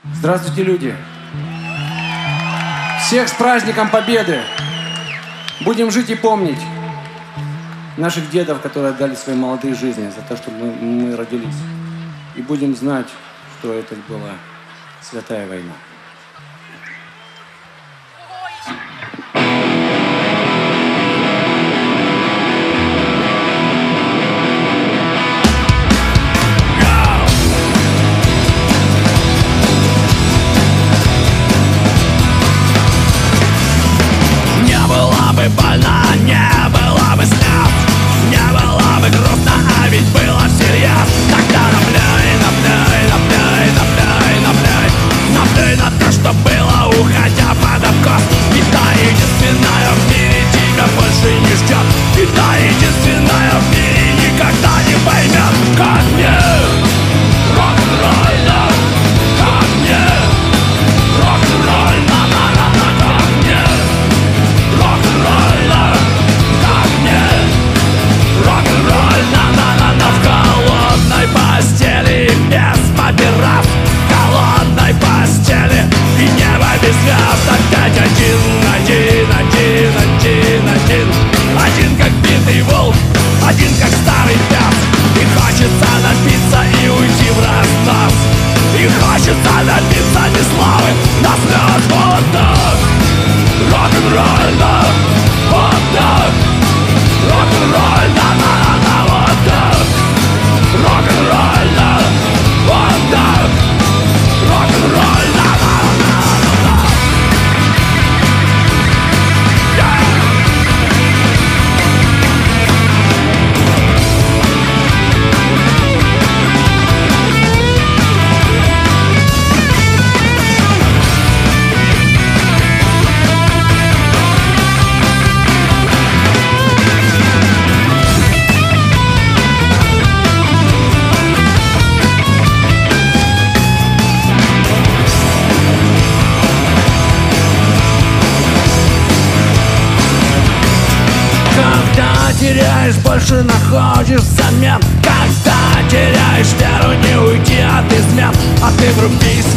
Здравствуйте, люди! Всех с праздником Победы! Будем жить и помнить наших дедов, которые отдали свои молодые жизни за то, чтобы мы родились. И будем знать, что это была святая война. Больно, не было бы слез, не было бы грустно, а ведь было всерьез. Тогда наплюй на то, что было, уходя под откос. И та единственная в мире тебя больше не ждет. И та единственная в мире никогда не поймет, как мне рок-н-ролльно, как мне рок-н-ролльно, как мне рок-н-ролльно, как мне рок-н-ролльно, в холодной постели без папирос, в холодной постели и небо без звезд. Опять один как битый волк, один как старый пес. И хочется напиться и уйти в разнос, и хочется напиться не славы, но слез. Вот так рок-н-ролльно, вот так рок-н-ролльно, вот так рок-н-ролльно, вот так рок-н-ролльно, теряешь, больше находишь взамен. Когда теряешь веру, не уйти от измен. А ты врубись,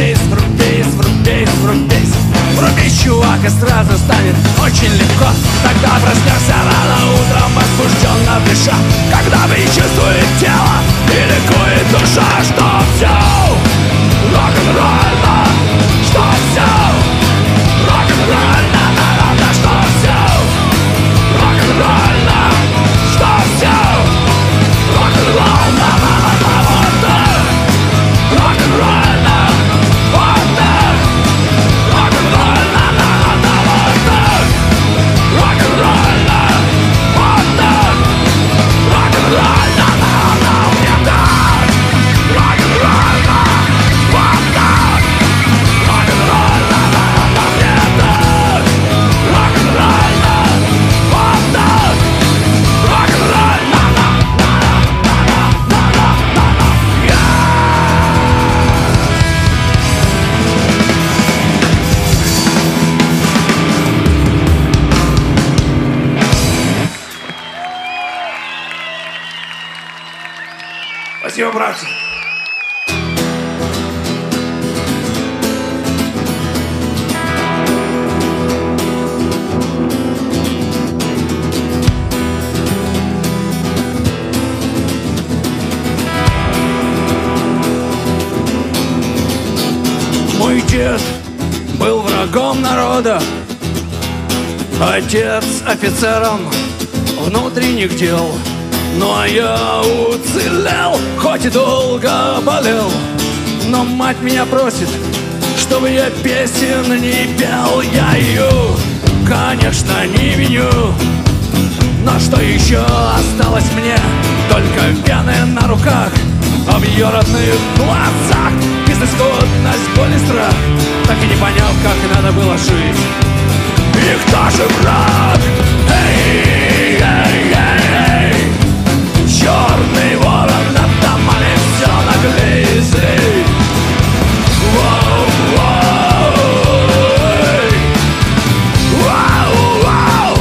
чувак, и сразу станет очень легко. Тогда проснешься рано утром, возбужденно дыша, когда чувствует тело и ликует душа, что все рок-н-ролльно, что все рок-н-ролльно, что все рок-н-ролльно, что все рок-н-ролльно, вот так рок-н-ролльно, вот так рок-н-ролльно, вот так рок-н-ролльно, вот так рок-н-ролльно, мне так рок-н-ролльно, вот так рок-н-ролльно, мне так рок-н-ролльно, вот так рок-н-ролльно. Спасибо, братцы! Мой дед был врагом народа, отец офицером внутренних дел. Ну а я уцелел, хоть и долго болел. Но мать меня просит, чтобы я песен не пел. Я ее, конечно, не виню, но что еще осталось мне? Только вены на руках, а в ее родных глазах безысходность, боль и страх, так и не поняв, как надо было жить. И кто же враг? Эй, эй, эй, эй! Черный ворон над домами все наглей и злей. Воу, воу, эй! Вау, вау,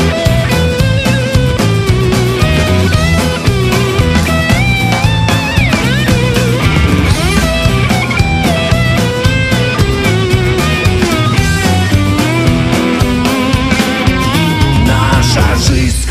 вау!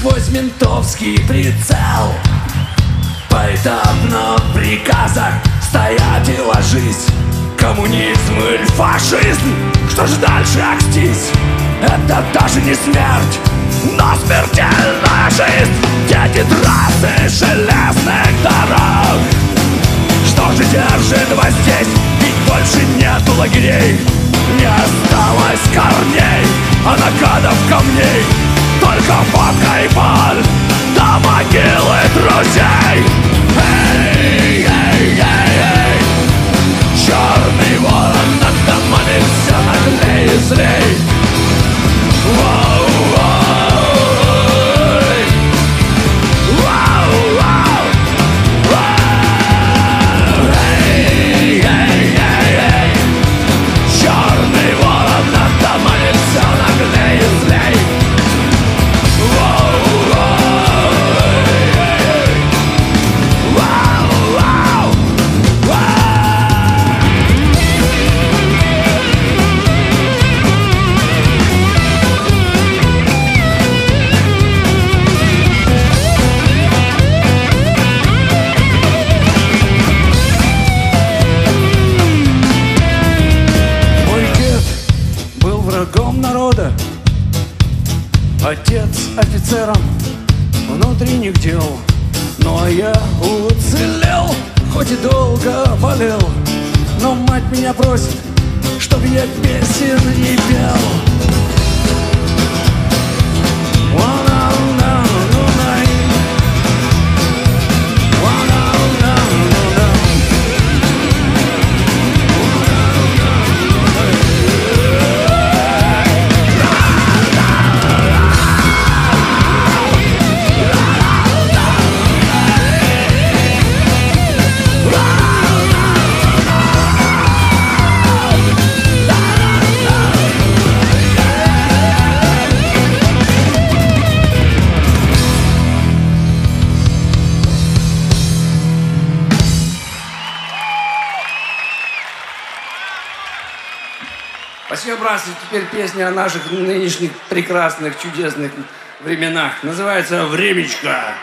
сквозь ментовский прицел. Поэтапно в приказах стоять и ложись. Коммунизм или фашизм, что же дальше акстись? Это даже не смерть, но смертельная жизнь. Дети трассы железных дорог. Что же держит вас здесь? Ведь больше нету лагерей. Не осталось корней, а накатов камней. Только водка и боль, до могилы друзей. Эй, эй, эй, эй. Черный ворон над домами все наглей и злей. Воу, воу, воу, воу, воу. Эй, эй, эй, эй. Черный ворон над домами все наглей и злей. Отец офицером внутренних дел. Ну а я уцелел, хоть и долго болел. Но мать меня просит, чтоб я песен не пел. Спасибо, братцы. Теперь песня о наших нынешних прекрасных, чудесных временах. Называется «Времечко».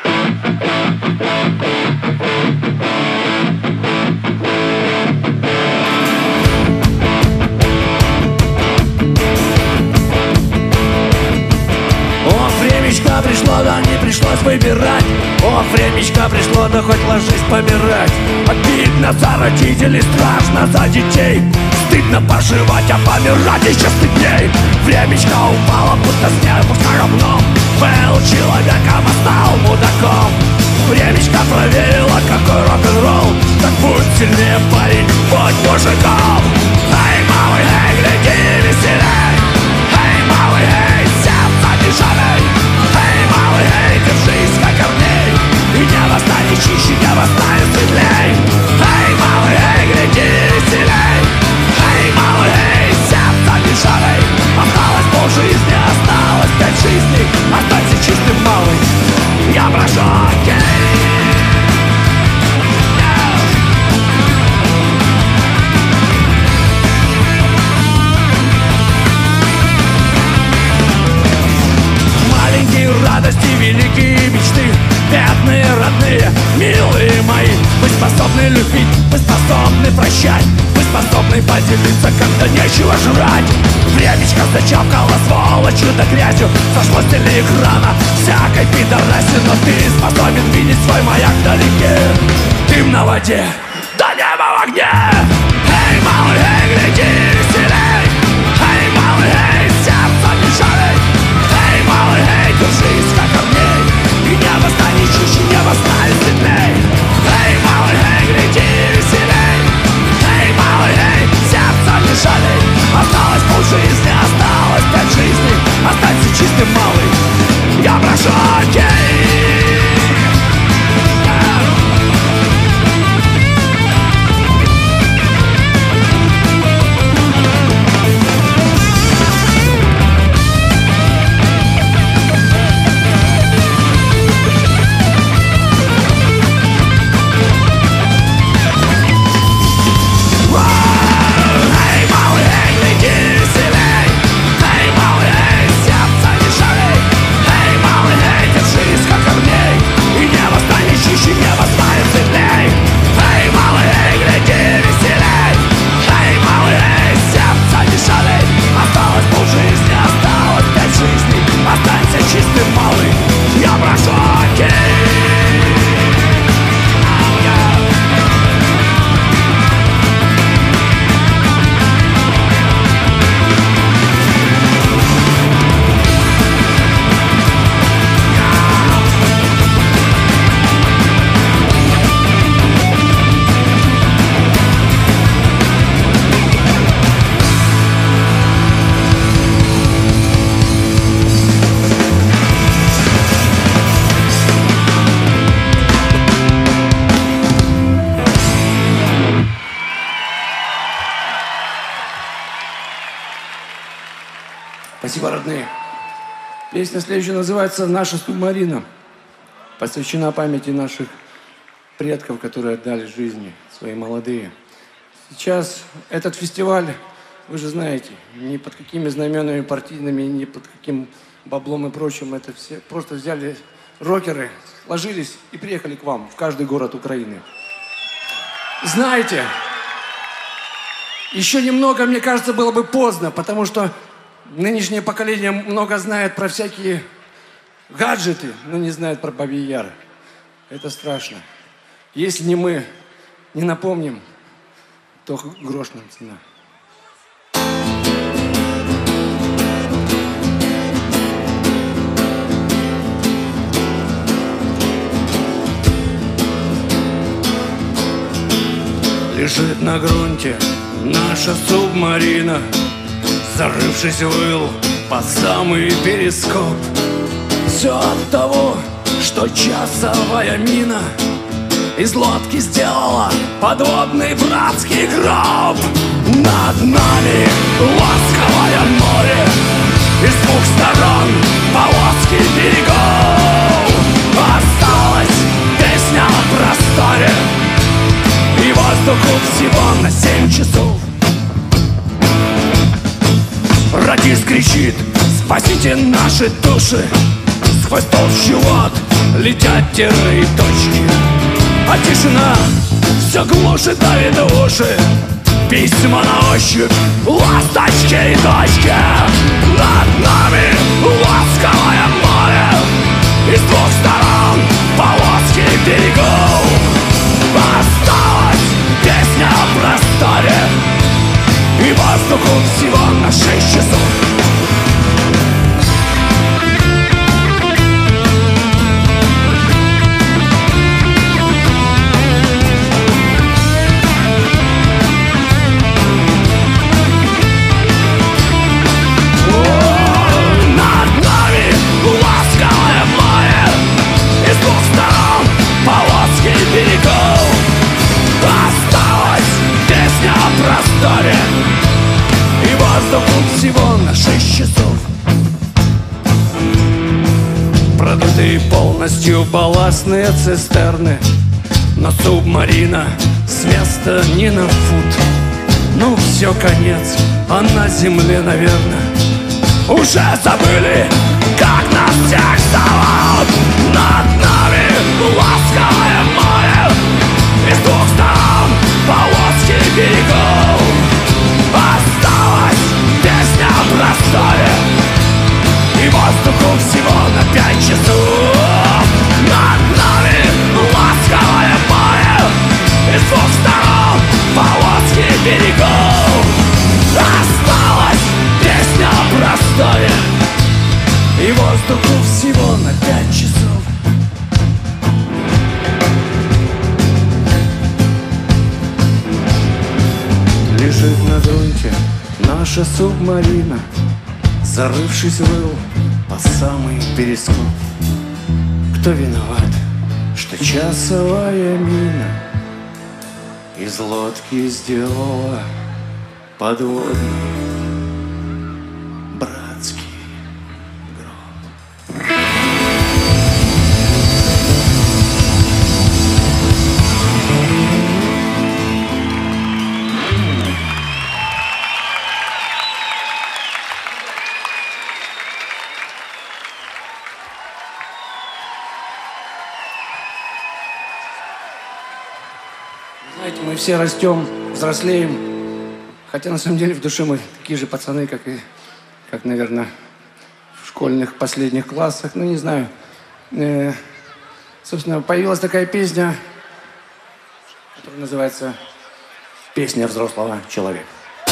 Времечко пришло, да не пришлось выбирать. Ох, времечко пришло, да хоть ложись помирать. Обидно за родителей, страшно за детей. Стыдно поживать, а помирать еще стыдней. Времечко упало, будто с неба говном. Был человеком, а стал мудаком. Времечко проверило, какой рок-н-ролл. Так будь сильнее, парень, будь мужиком. Эй, малый, эй, гляди веселей. Эй, малый, эй, сердце не жалей. Эй, малый, эй, держись как корней. И небо станет чище, небо станет светлей. Эй, малый, эй, гляди веселей. Эй, малый, эй, сердце не жалей. Осталось полжизни, осталось 5 жизней. Останься чистым, малый, я прошу, окей. Маленькие радости, великие мечты, бедные, родные, милые мои. Вы способны любить, вы способны прощать, вы способны поделиться, когда нечего жрать. Времечко зачапкало сволочью да грязью, сошло с телеэкрана всякой пидораси. Но ты способен видеть свой маяк вдалеке. Дым на воде, да небо в огне. Эй, малый, эй, гляди веселей. Эй, малый, эй, сердце не жалей. Эй, малый, эй, держись как корней. И небо станет чище, небо станет светлей. Эй, малый, эй, гляди веселей. Эй, малый, эй, сердце не жалей. Осталось полжизни, осталось 5 жизней. Останься чистым, малый, я прошу, окей. Спасибо, родные. Песня следующая называется «Наша субмарина». Посвящена памяти наших предков, которые отдали жизни, свои молодые. Сейчас этот фестиваль, вы же знаете, ни под какими знаменами партийными, ни под каким баблом и прочим. Это все просто взяли рокеры, сложились и приехали к вам в каждый город Украины. Знаете, еще немного, мне кажется, было бы поздно, потому что нынешнее поколение много знает про всякие гаджеты, но не знает про Бабий Яр. Это страшно. Если не мы не напомним, то грош нам цена. Лежит на грунте наша субмарина, зарывшись в ил по самый перископ. Все от того, что часовая мина из лодки сделала подводный братский гроб. Над нами ласковое море, из двух сторон полоски берегов. Осталась песня о просторе и воздуху всего на 7 часов. Радист кричит: спасите наши души. Сквозь толщу вод летят тире и точки, а тишина все глушит, давит уши. Письма на ощупь, ласточки и точки. Над нами ласковое море, из двух сторон полоски берегов. Осталась песня о просторе и воздуху всего на 6 часов. Над нами ласковое море, из двух сторон полоски берегов. Осталась песня о просторе и воздуху всего на 6 часов. Продутые полностью балластные цистерны, но субмарина с места не на фут. Ну все, конец, а на земле, наверное, уже забыли, как нас всех зовут. Над нами ласковое море, из двух сторон полоски берегов. Осталась песня о просторе и воздуху всего на 5 часов. Над нами ласковое море, из двух сторон полоски берегов. Осталась песня о просторе и воздуху всего на 5 часов. Лежит на грунте наша субмарина, зарывшись в ил по самый перископ. Кто виноват, что часовая мина из лодки сделала подводный братский гроб? Знаете, мы все растем, взрослеем, хотя на самом деле в душе мы такие же пацаны, как, наверное, в школьных последних классах. Ну, не знаю. Собственно, появилась такая песня, которая называется «Песня взрослого человека».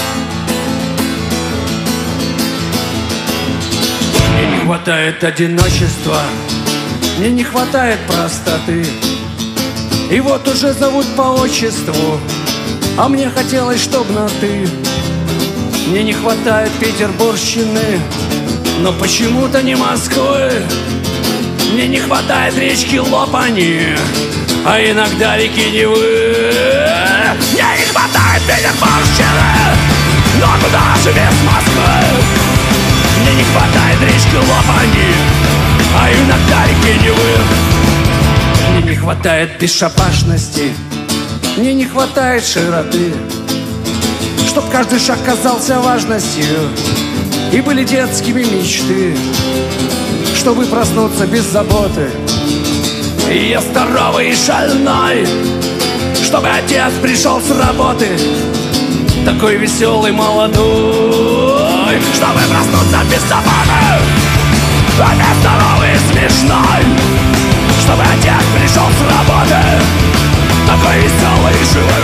Мне не хватает одиночества, мне не хватает простоты. И вот уже зовут по отчеству, а мне хотелось, чтоб на «ты». Мне не хватает петербургщины, но почему-то не Москвы. Мне не хватает речки Лопани, а иногда реки Невы. Мне не хватает петербургщины, но куда же без Москвы? Мне не клапани, а иногда реки Невы. Мне не хватает бесшабашности, мне не хватает широты, чтоб каждый шаг казался важностью и были детскими мечты, чтобы проснуться без заботы. И я здоровый и шальной, чтобы отец пришел с работы, такой веселый, молодой, чтобы проснуться без заботы. Опять здоровый и смешной, чтобы отец пришел с работы, такой веселый и живой.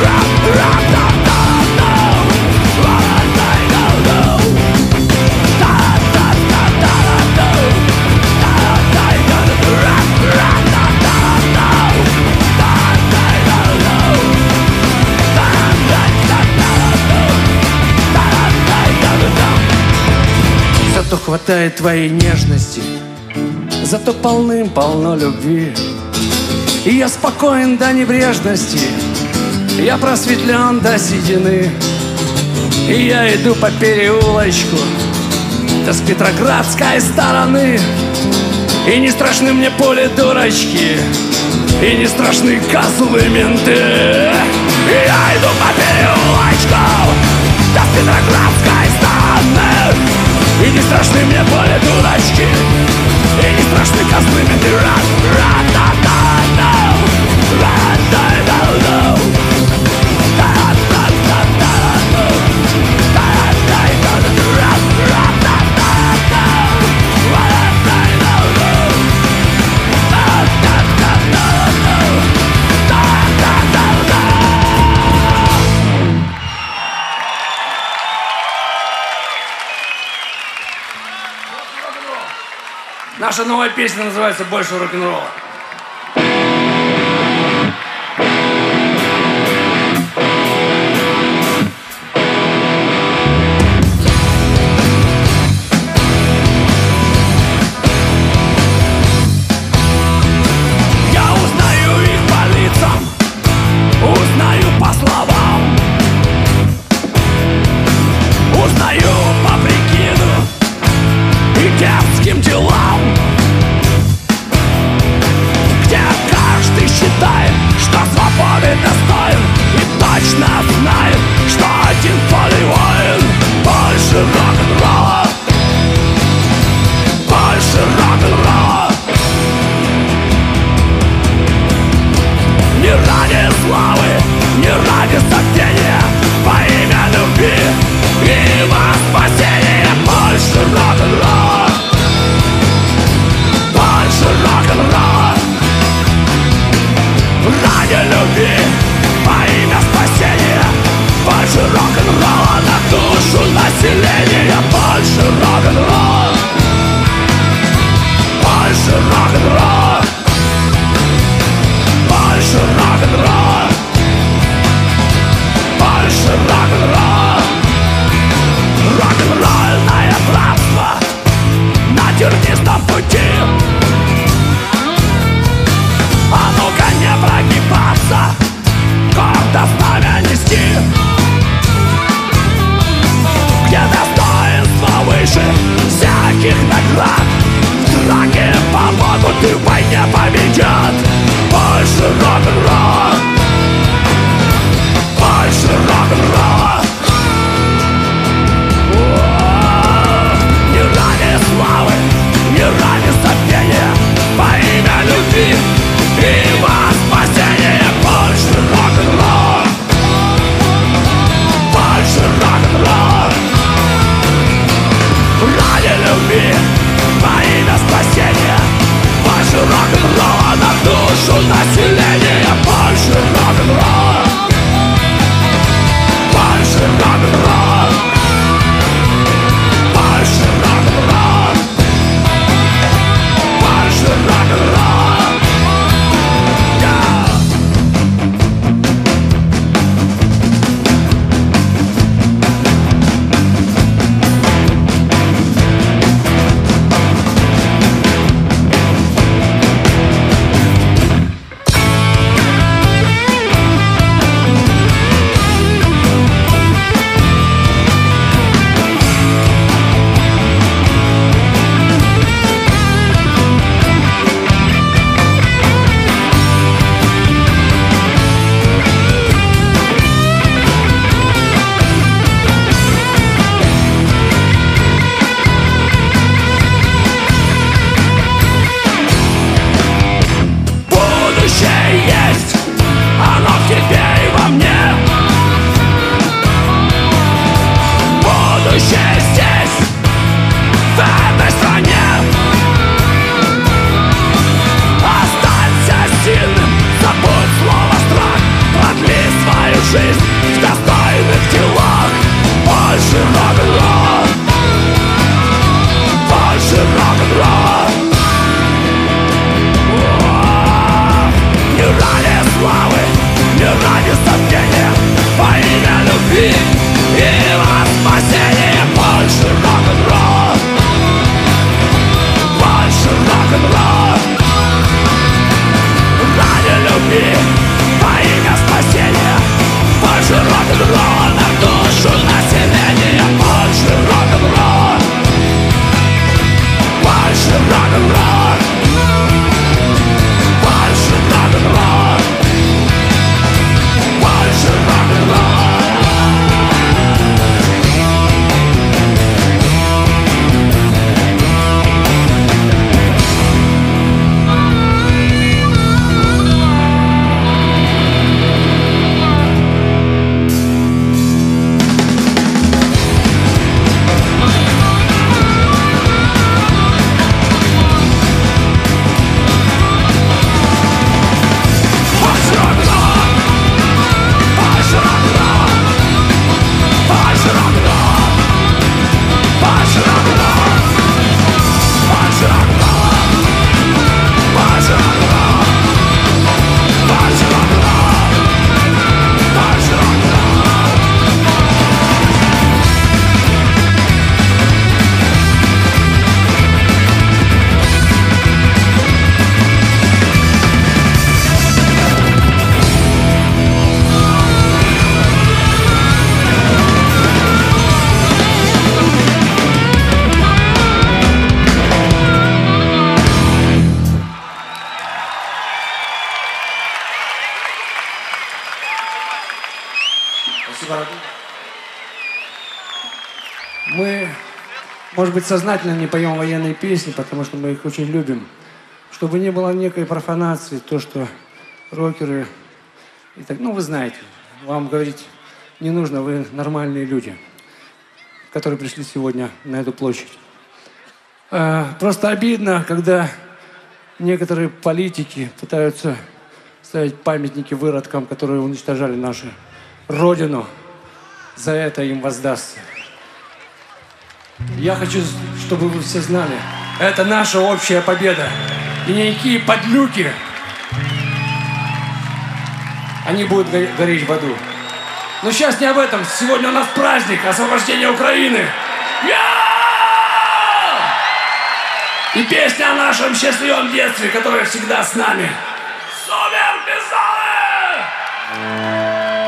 Зато хватает твоей нежности, зато полным-полно любви. И я спокоен до небрежности, я просветлен до седины. И я иду по переулочку, да с Петроградской стороны. И не страшны мне пули дурачки, и не страшны козлы менты. И я иду по переулочку, да с Петроградской стороны. И не страшны мне пули дурачки, и не страшны козлы менты. Наша новая песня называется «Больше рок-н-ролла». Я узнаю их по лицам, узнаю по словам, узнаю по прикиду и детским делам, где каждый считает, что свободы достоин, и точно знает, что один поле воин. Больше рок-н-ролла, больше рок-н-ролла. Не ради славы, не ради забвения, во имя любви и во спасение. Больше рок-н-ролла, больше рок-н-ролла. Ради любви, во имя спасения. Больше рок-н-ролла на душу населения. Больше рок-н-ролла, больше рок-н-ролла, больше рок-н-ролла, больше рок-н-ролла. Рок-н-ролльное братство на тернистом пути. А ну-ка не прогибаться, гордо знамя нести, где достоинство выше всяких наград. В драке помогут и в войне победят. Больше рок-н-ролла, больше рок-н-ролла. Не ради славы, не ради забвения, во имя любви и во спасение. Больше рок-н-ролла, больше рок-н-ролла. Ради любви, во имя спасения. Больше рок-н-ролла на душу населения. Больше рок-н-ролла, больше рок-н-ролла, больше рок-н-ролла, больше рок-н-ролла. может быть, сознательно не поем военные песни, потому что мы их очень любим. Чтобы не было некой профанации, то, что рокеры... И так, ну, вы знаете, вам говорить не нужно, вы нормальные люди, которые пришли сегодня на эту площадь. Просто обидно, когда некоторые политики пытаются ставить памятники выродкам, которые уничтожали нашу Родину. За это им воздастся. Я хочу, чтобы вы все знали, это наша общая победа. И никакие подлюки, они будут гореть в аду. Но сейчас не об этом. Сегодня у нас праздник освобождения Украины. И песня о нашем счастливом детстве, которая всегда с нами. Супербизоны!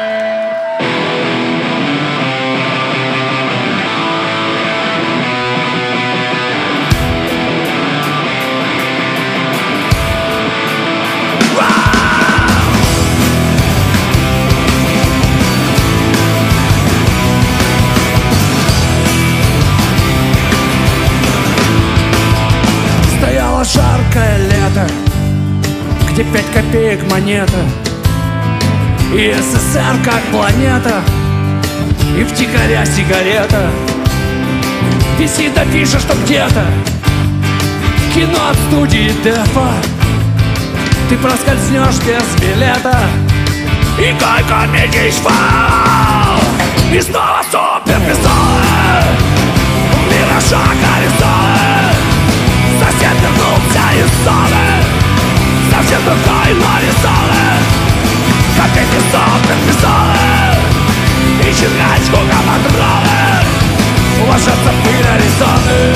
Стояло жаркое лето, где 5 копеек монета, и СССР как планета, и втихаря сигарета. Висит афиша, что где-то кино от студии Дефа. Ты проскользнешь без билета, и комедий швал, и снова супербизоны, в миражах горизонты. Сосед вернулся из зоны, совсем другой, но не зоны. Как эти супербизоны, и чернячку патроны, ложатся в пыль Аризоны.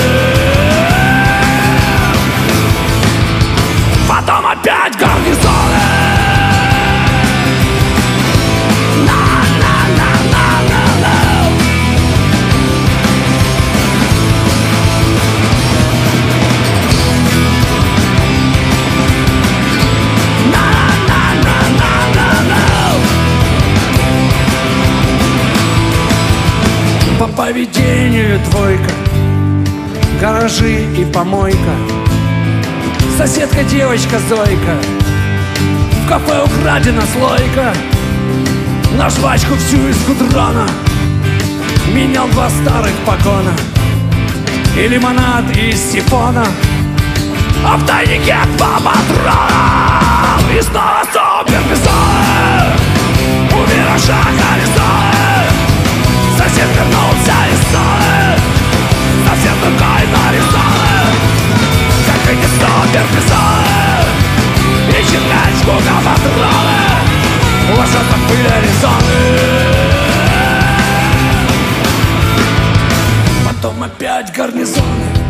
Потом опять гарнизоны. По поведению двойка, гаражи и помойка. Соседка девочка Зойка, в кафе украдена слойка. На жвачку всю из гудрона менял 2 старых погона и лимонад из сифона, а в тайнике 2 патрона. И снова супербизоны, у миража горизонты. Сосед вернулся из зоны, совсем другой, но не зоны. Как эти супербизоны, и чернячку патроны, ложатся в пыль Аризоны. Потом опять гарнизоны.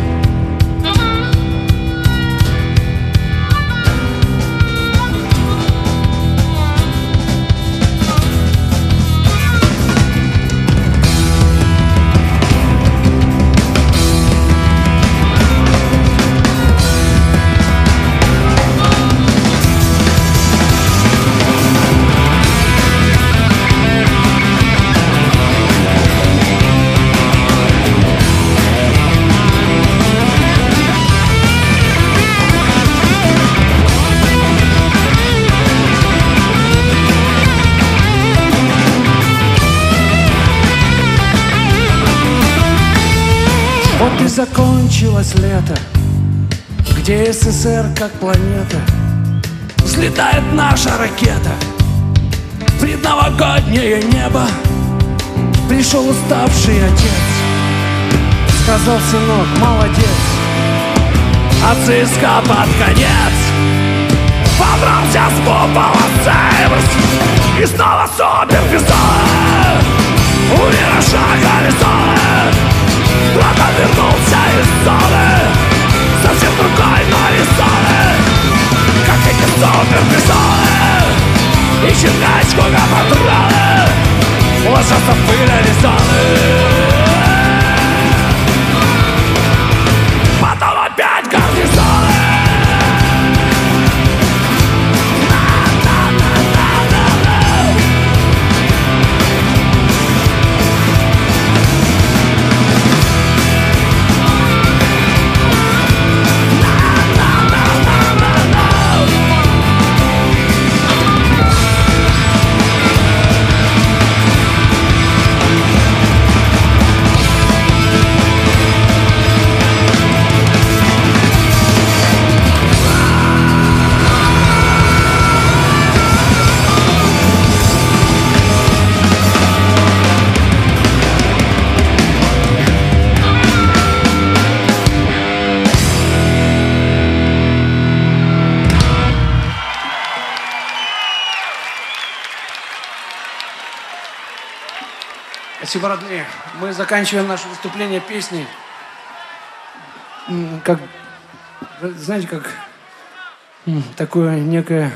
Вот и закончилось лето, где СССР как планета. Взлетает наша ракета в предновогоднее небо. Пришел уставший отец, сказал: сынок, молодец. А ЦСКА под конец побрался с купола Сейбрс. И снова супербизоны, у миража горизонты. Кто-то вернулся из зоны, совсем другой, но не зоны. Как эти супербизоны, и чернячку патроны, ложатся в пыль Аризоны. Потом опять гарнизоны. Спасибо, родные. Мы заканчиваем наше выступление песней. Как, знаете, как такое некое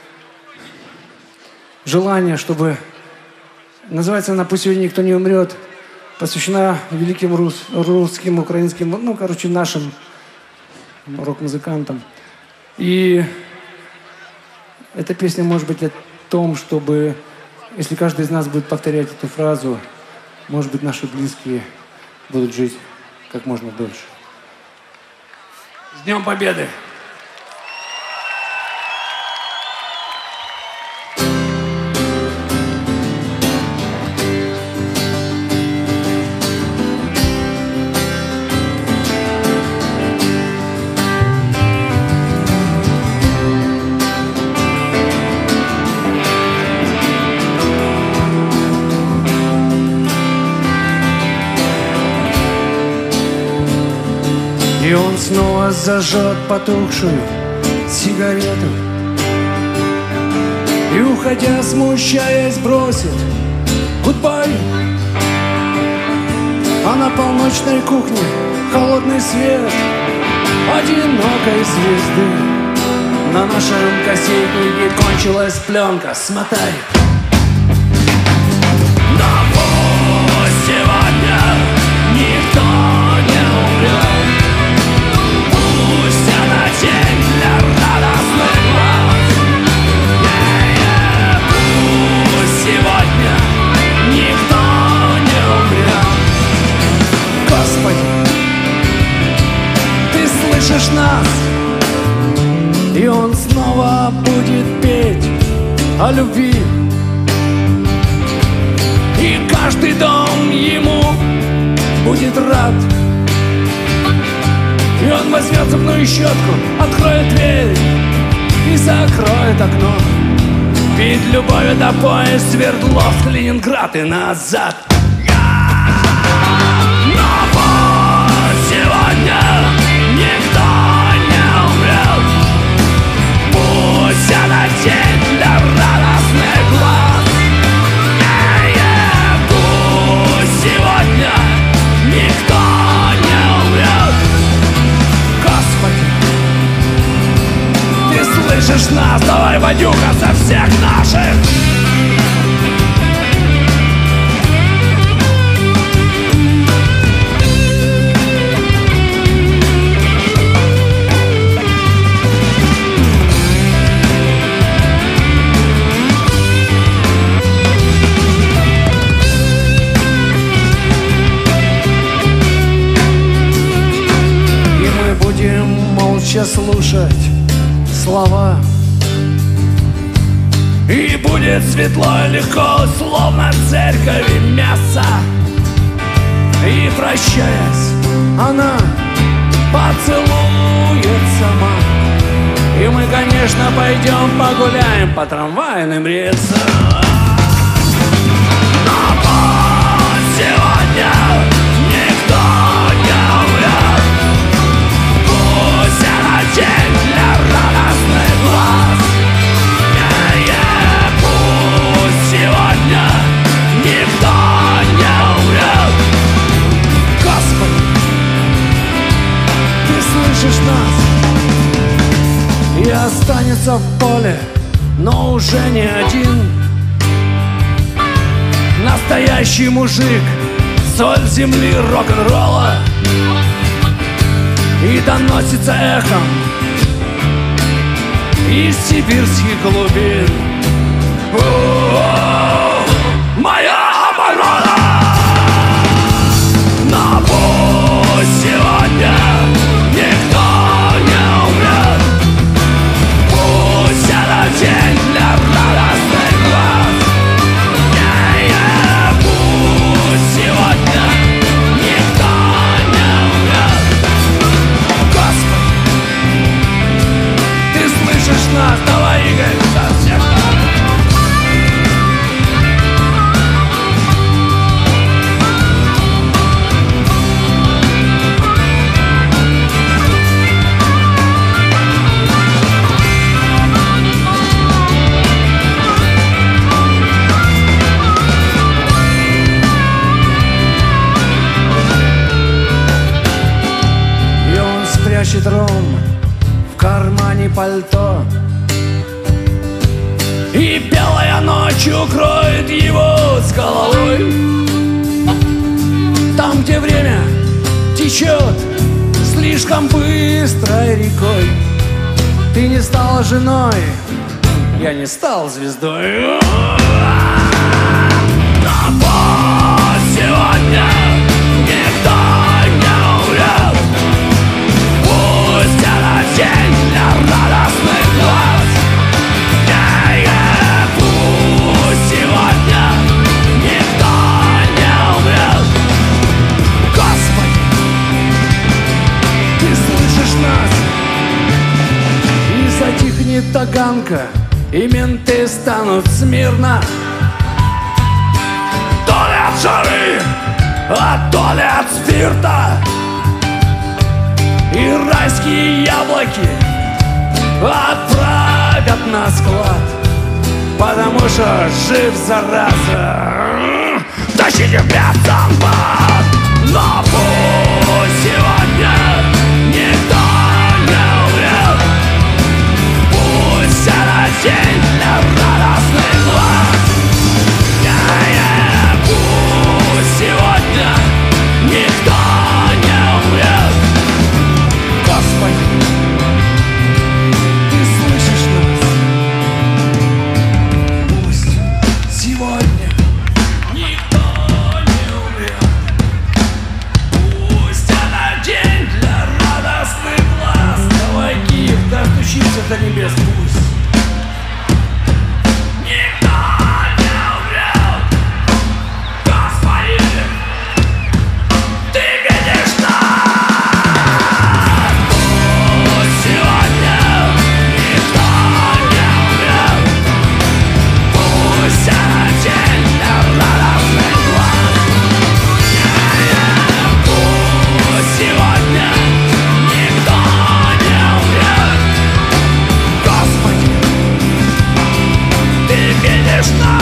желание, чтобы... Называется она «Пусть сегодня никто не умрет». Посвящена великим русским, украинским, ну, короче, нашим рок-музыкантам. И эта песня может быть о том, чтобы, если каждый из нас будет повторять эту фразу, может быть, наши близкие будут жить как можно дольше. С Днем Победы! И он снова зажжет потухшую сигарету и, уходя, смущаясь, бросит гудбай. А на полночной кухне холодный свет одинокой звезды. На нашем кассетнике кончилась пленка. Смотай. Но пусть сегодня никто не умрет. Пусть она тень для радостных глаз. Пусть сегодня никто не умрет. Господи, Ты слышишь нас? И он снова будет петь о любви. И каждый дом ему Будет рад. И он возьмет зубную щетку, откроет дверь И закроет окно. ведь любовью до поезд Свердловск, Ленинград и назад. Но пусть сегодня никто не умрет. Пусть она тень для радостных глаз. Пусть сегодня никто не умрет. Господи, Ты слышишь нас? Давай, Вадюка, со всех наших. и мы будем молча слушать слова. И будет светло и легко, словно в церкови мясо. И прощаясь, она поцелует сама. И мы, конечно, пойдем погуляем по трамвайным рельсам. Но пусть сегодня никто не умрет. Пусть она тень для радостных глаз. Пусть сегодня никто не умрет. Господи, Ты слышишь нас? И останется в поле, но уже не один. Настоящий мужик, соль земли рок-н-ролла. И доносится эхом Из сибирских глубин. Моя оборона! Но пусть сегодня никто не умрет. Пусть она тень для радостных глаз. Пусть сегодня никто не умрет. Господи, Ты слышишь нас? Давай, Игорь, со всех сторон. Шумящий тром в кармане пальто, и белая ночь укроет его с головой. Там, где время течет слишком быстрой рекой, ты не стала женой, я не стал звездой. Но пусть сегодня никто не умрет, пусть это день для радостных глаз. Пусть сегодня никто не умрет. Господи, ты слышишь нас? И затихнет таганка, и менты станут смирно. То ли от жары, а то ли от спирта. И райские яблоки отправят на склад, потому что жив, зараза. Тащите пятамбат. Но пусть сегодня никто не умрет, пусть это день для радостных глаз. Пусть сегодня никто не умрет. Господи, ты слышишь нас? Пусть сегодня никто не умрет, пусть это день для радостных глаз. Давай, Киев, достучимся до небес, пусть никто не умрет. Господи, ты видишь нас. Пусть сегодня никто не умрет, пусть это день для радостных глаз. Пусть сегодня никто не умрет. Господи, ты видишь нас.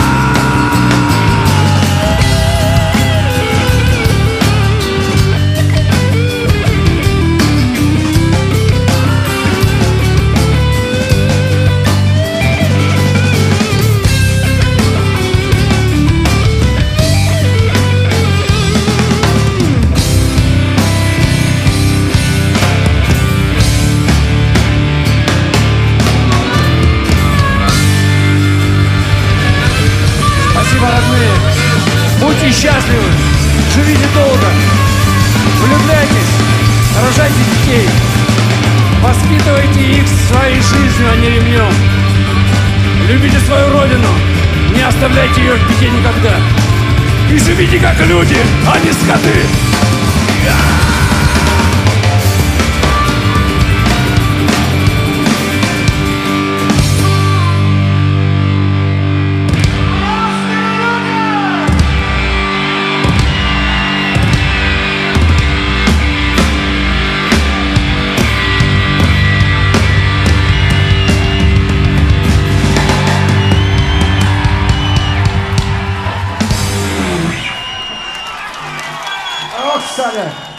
Спасибо, родные. Будьте счастливы, живите долго, влюбляйтесь, рожайте детей, воспитывайте их своей жизнью, а не ремнем. Любите свою родину, не оставляйте ее в беде никогда. И живите как люди, а не скоты. Оксана!